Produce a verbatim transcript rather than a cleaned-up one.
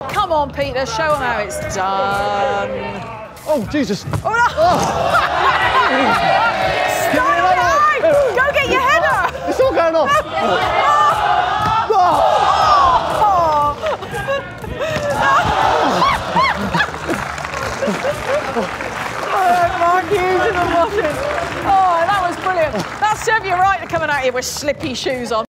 Come on, Peter, show them how it's done. Oh, Jesus. Oh, no. Oh. Stop it! Go get your header! It's all going off. Oh. Oh. Oh, Mark Hughes in the washing. Oh, that was brilliant. That served you right to coming out here with slippy shoes on.